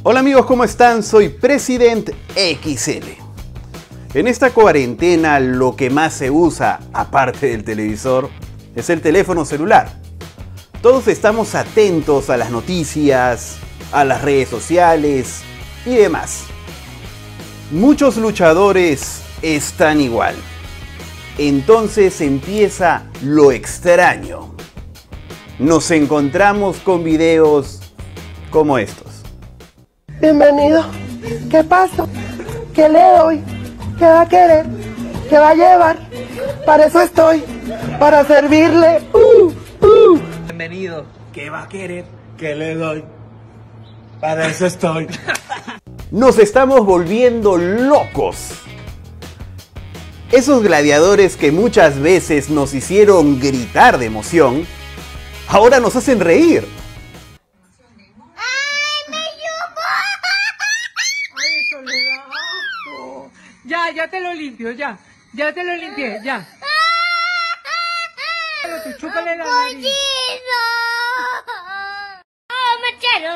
Hola amigos, ¿cómo están? Soy President XL. En esta cuarentena lo que más se usa, aparte del televisor, es el teléfono celular. Todos estamos atentos a las noticias, a las redes sociales y demás. Muchos luchadores están igual. Entonces empieza lo extraño. Nos encontramos con videos como estos. Bienvenido. ¿Qué pasa? ¿Qué le doy? ¿Qué va a querer? ¿Qué va a llevar? Para eso estoy. Para servirle. Bienvenido. ¿Qué va a querer? ¿Qué le doy? Para eso estoy. Nos estamos volviendo locos. Esos gladiadores que muchas veces nos hicieron gritar de emoción, ahora nos hacen reír. Ya te lo limpio, ya te lo limpié, ya. Chúpale la nariz. No me quiero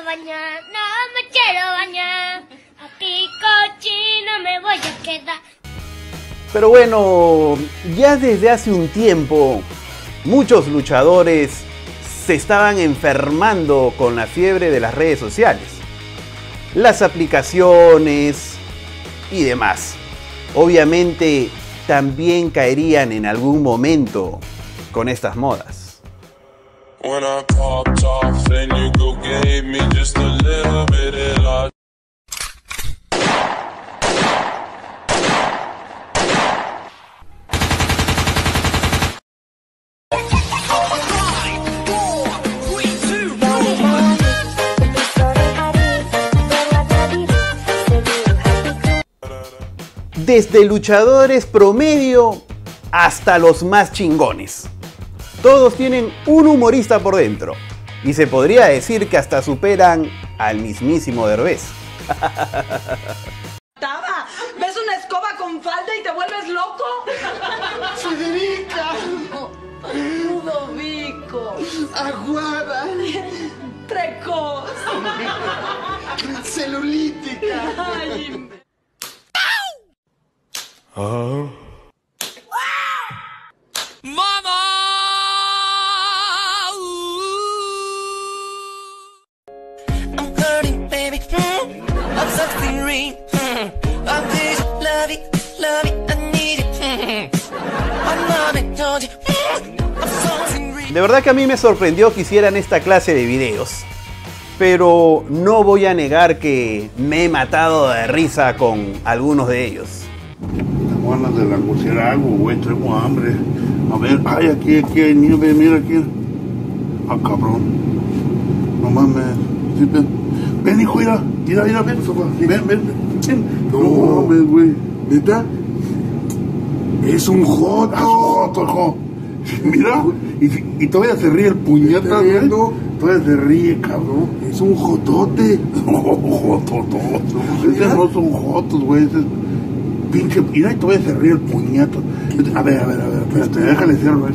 bañar, aquí cochino me voy a quedar. Pero bueno, ya desde hace un tiempo, muchos luchadores se estaban enfermando con la fiebre de las redes sociales, las aplicaciones y demás. Obviamente también caerían en algún momento con estas modas. Desde luchadores promedio hasta los más chingones. Todos tienen un humorista por dentro. Y se podría decir que hasta superan al mismísimo Derbez. ¿Ves una escoba con falda y te vuelves loco? Federica. Ludovico. Aguada. Precoz. Celulítica. Ay. I'm hurting, baby. I'm suffering. I'm this lovey, I need it. I'm not told you. I'm suffering. De verdad que a mí me sorprendió que hicieran esta clase de videos. Pero no voy a negar que me he matado de risa con algunos de ellos. Tengo ganas de langucear algo, güey, tengo hambre. A ver, ay, aquí hay nieve, mira aquí. Ah, cabrón. No mames. Sí, ven, hijo, mira, ven. No mames, güey. ¿Neta? Es un joto. Es un joto, hijo. Mira, y todavía se ríe el puñeta, güey. Todavía se ríe, cabrón. Es un jotote. Jototote. Esos no son jotos, güey. Pinche, mira, y todavía se ríe el puñeto. A ver, espérate, déjale cierro.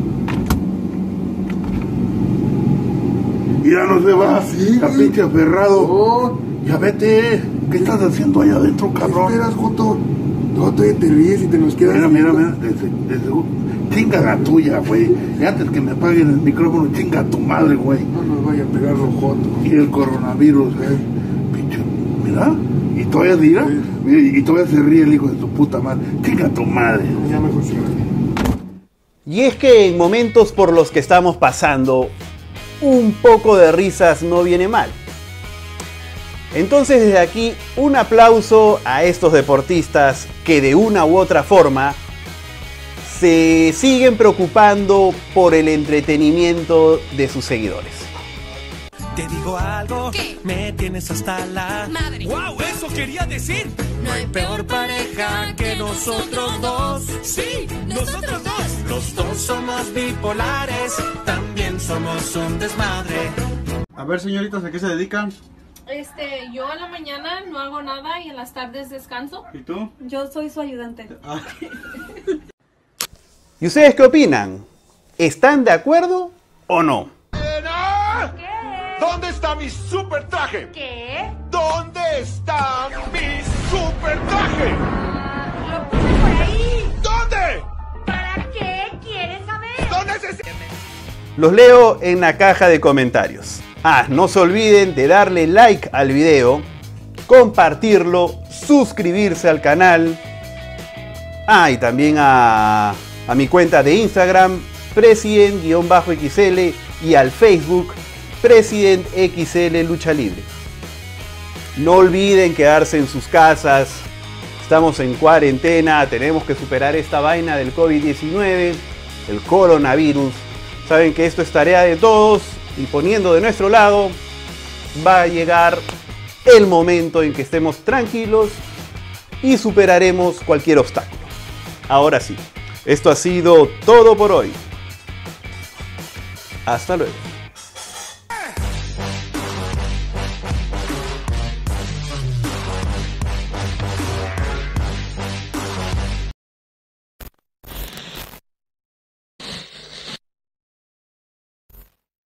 Mira, no se va, sí, está pinche aferrado. Oh. Ya vete, ¿qué estás haciendo allá adentro, cabrón? ¿Qué esperas, Joto? No, te ríes y te nos quedas. Mira, chinga la tuya, güey. Y antes que me apaguen el micrófono, chinga tu madre, güey. No nos vaya a pegar los Jotos. Y el coronavirus, pinche, mira. Y todavía dirá, y todavía se ríe el hijo de su puta madre. Chinga tu madre. Ya me funciona. Y es que en momentos por los que estamos pasando, un poco de risas no viene mal. Entonces desde aquí, un aplauso a estos deportistas que de una u otra forma se siguen preocupando por el entretenimiento de sus seguidores. Te digo algo, ¿qué? Me tienes hasta la madre. ¡Wow! Eso quería decir. No hay peor pareja que nosotros dos. Sí, nosotros dos. Los dos somos bipolares, también somos un desmadre. A ver, señoritas, ¿a qué se dedican? Yo en la mañana no hago nada y en las tardes descanso. ¿Y tú? Yo soy su ayudante. ¿Y ustedes qué opinan? ¿Están de acuerdo o no? ¿Dónde está mi super traje? ¿Qué? ¿Dónde está mi super traje? Lo puse por ahí. ¿Dónde? ¿Para qué quieres saber? ¿Dónde es ese? Los leo en la caja de comentarios. No se olviden de darle like al video, compartirlo, suscribirse al canal. Y también a mi cuenta de Instagram, President_XL, y al Facebook, President XL Lucha Libre. No olviden quedarse en sus casas. Estamos en cuarentena, tenemos que superar esta vaina del COVID-19, el coronavirus. Saben que esto es tarea de todos y poniendo de nuestro lado, va a llegar el momento en que estemos tranquilos y superaremos cualquier obstáculo. Ahora sí, esto ha sido todo por hoy. Hasta luego.